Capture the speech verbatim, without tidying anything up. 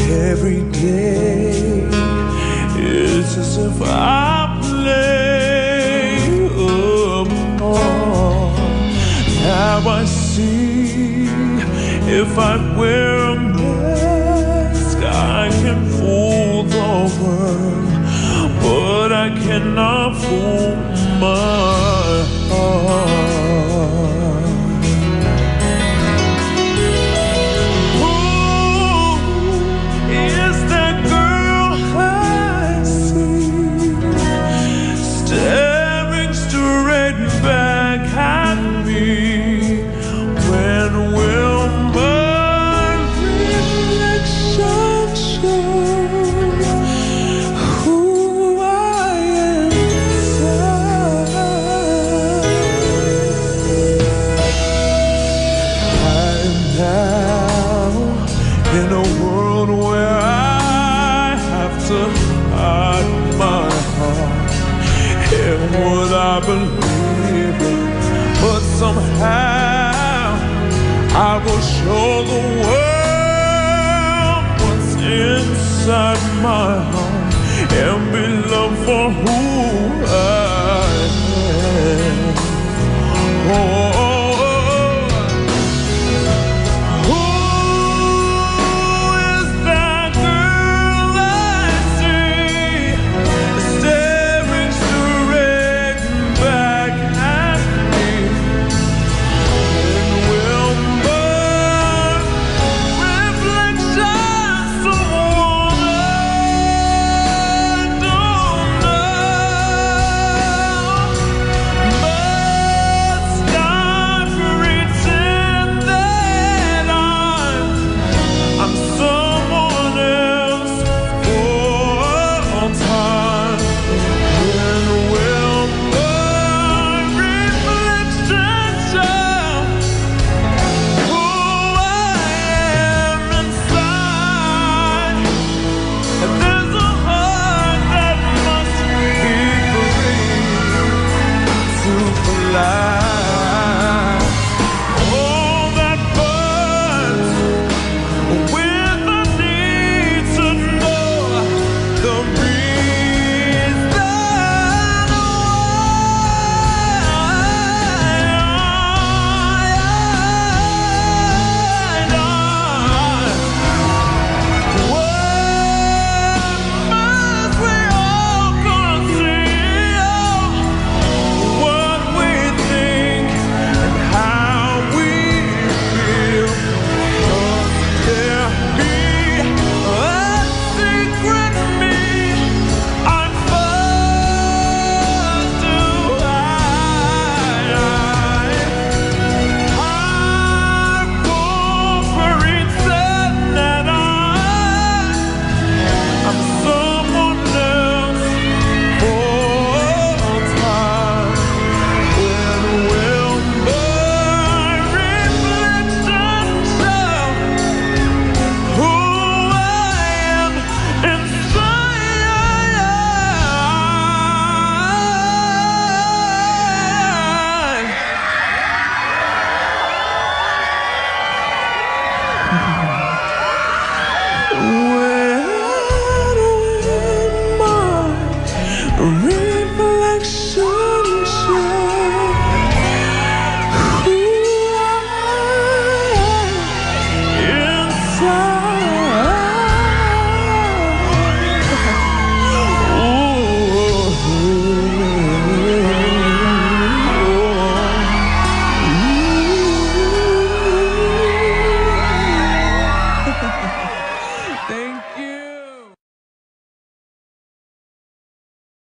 Every day it's as if I play upon. Now I see, if I wear a mask, I can fool the world, but I cannot fool my heart. In a world where I have to hide my heart and what I believe in, but somehow I will show the world what's inside my heart and be loved for who I am. Oh,